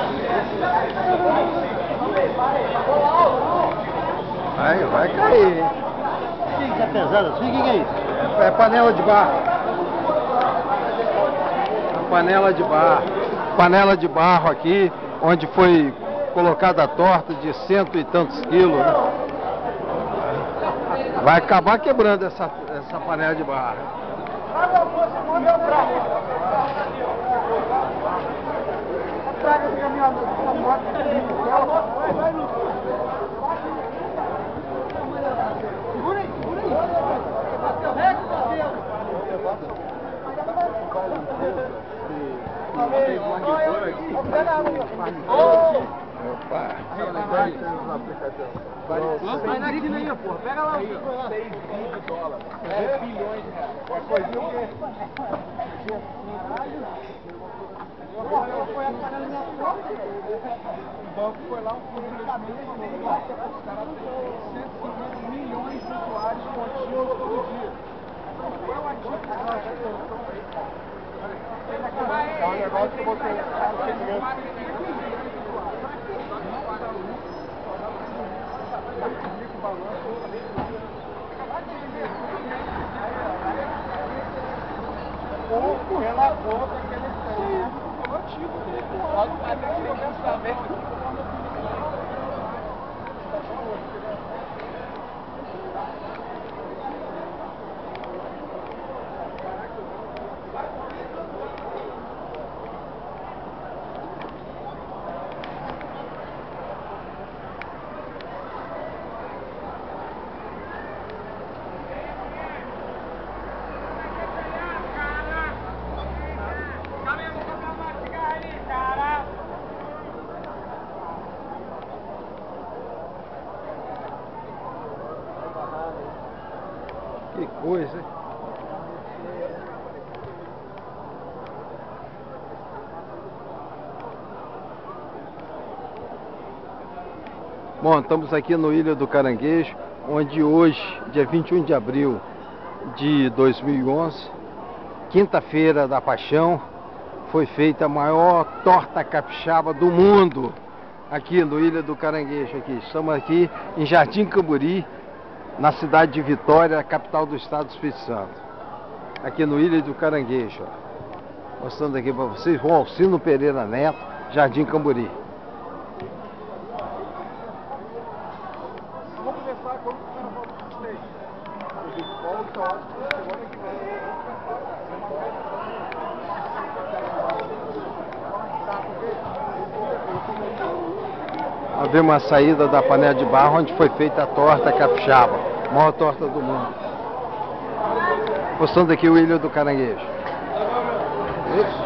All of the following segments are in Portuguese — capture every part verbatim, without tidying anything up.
Vai, vai cair, hein? O que é pesado assim? O que é isso? É, é panela de barro. A panela de barro. Panela de barro aqui, onde foi colocada a torta de cento e tantos quilos, né? Vai acabar quebrando essa, essa panela de barro. Opa! Vai na quina aí, pô. Pega lá. seis dólares. É bilhões de reais. É coisa o quê? O banco foi lá, o fundo de investimento falou, os caras têm cento e cinquenta milhões de usuários contínuos todo dia. Qual é o ativo que nós estamos aí? É um negócio que você... O relator daquele coletivo, pode fazer o pensamento. Que coisa, hein? Bom, estamos aqui no Ilha do Caranguejo, onde hoje, dia vinte e um de abril de dois mil e onze, quinta-feira da Paixão, foi feita a maior torta capixaba do mundo, aqui no Ilha do Caranguejo. Aqui. Estamos aqui em Jardim Camburi, na cidade de Vitória, capital do estado do Espírito Santo. Aqui no Ilha do Caranguejo. Ó. Mostrando aqui para vocês, Rua Alcino Pereira Neto, Jardim Camburi. Vamos começar quando o cara volta semana que vem. Havia uma saída da panela de barro onde foi feita a torta capixaba, a maior torta do mundo. Mostrando aqui o Ilha do Caranguejo. Isso.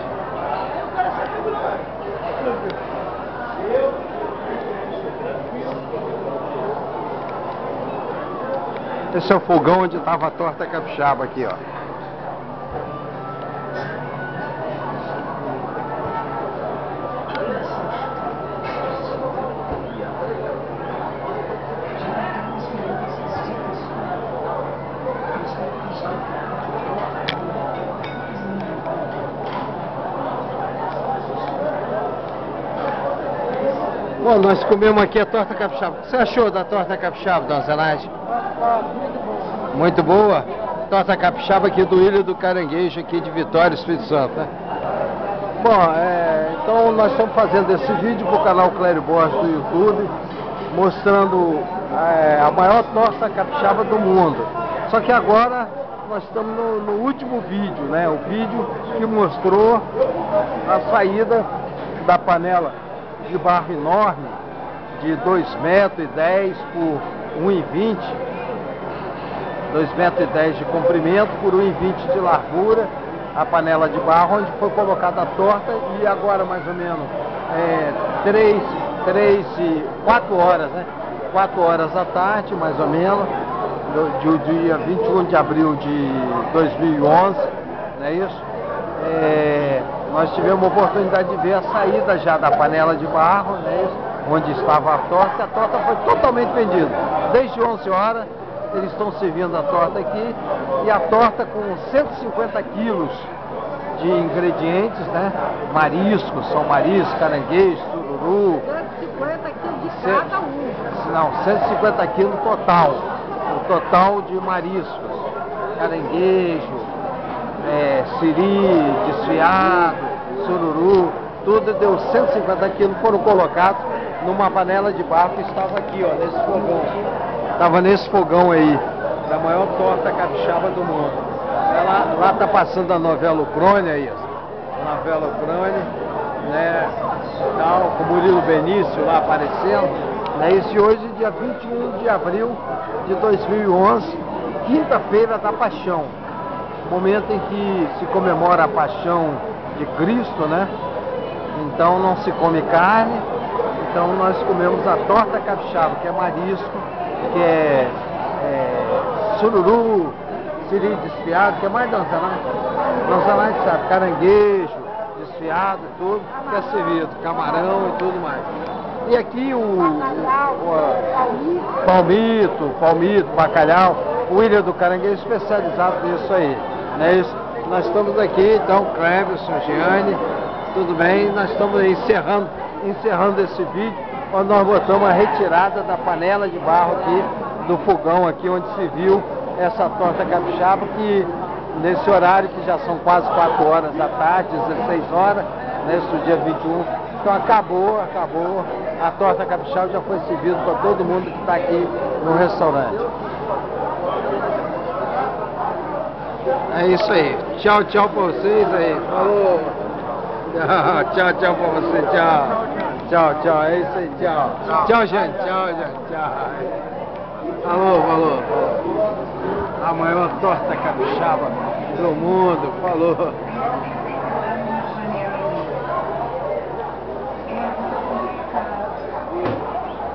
Esse é o fogão onde estava a torta capixaba aqui, ó. Bom, nós comemos aqui a torta capixaba. O que você achou da torta capixaba, dona Zenaide? Muito boa. Torta capixaba aqui do Ilha do Caranguejo, aqui de Vitória, Espírito Santo, né? Bom, é, então nós estamos fazendo esse vídeo para o canal Clério Borges do YouTube, mostrando é, a maior torta capixaba do mundo. Só que agora nós estamos no, no último vídeo, né? O vídeo que mostrou a saída da panela de barro enorme, de dois metros e dez por um e vinte, dois metros e dez de comprimento por um e vinte de largura, a panela de barro onde foi colocada a torta, e agora mais ou menos é, três, três e quatro horas, né? quatro horas da tarde, mais ou menos, do, do dia vinte e um de abril de dois mil e onze, não é isso? É, nós tivemos a oportunidade de ver a saída já da panela de barro, né, onde estava a torta. A torta foi totalmente vendida. Desde onze horas eles estão servindo a torta aqui, e a torta com cento e cinquenta quilos de ingredientes, né, mariscos, são mariscos, caranguejos, tudo sururu. cento e cinquenta quilos de Cê- cada um. Não, cento e cinquenta quilos total. O total de mariscos. Caranguejo, é, siri, desfiado, sururu. Tudo deu cento e cinquenta quilos, foram colocados numa panela de barro que estava aqui, ó, nesse fogão. Estava nesse fogão aí, da maior torta capixaba do mundo. Ela, lá tá passando a novela Ucrânia, isso. Novela Ucrânia, né, tal, com o Murilo Benício lá aparecendo. Né, esse hoje, dia vinte e um de abril de dois mil e onze, quinta-feira da Paixão. Momento em que se comemora a Paixão de Cristo, né? Então não se come carne, então nós comemos a torta capixaba, que é marisco, que é, é sururu, siri desfiado, que é mais dançanate, dançanate, sabe, caranguejo, desfiado, tudo, que é servido, camarão e tudo mais. E aqui o, o, o palmito, palmito, bacalhau, o Ilha do Caranguejo especializado nisso aí. Né? Isso, nós estamos aqui, então, Cleverson, Giane, tudo bem? Nós estamos encerrando, encerrando esse vídeo, onde nós botamos a retirada da panela de barro aqui, do fogão aqui, onde se viu essa torta capixaba, que nesse horário, que já são quase quatro horas da tarde, dezesseis horas, nesse dia vinte e um, então acabou, acabou, a torta capixaba já foi servida para todo mundo que está aqui no restaurante. É isso aí, tchau, tchau para vocês aí, falou! Tchau, tchau, tchau pra você, tchau. Tchau, tchau, é isso aí, tchau. Tchau, tchau gente, tchau, gente, tchau. Falou, falou, falou. A maior torta capixaba do mundo, falou.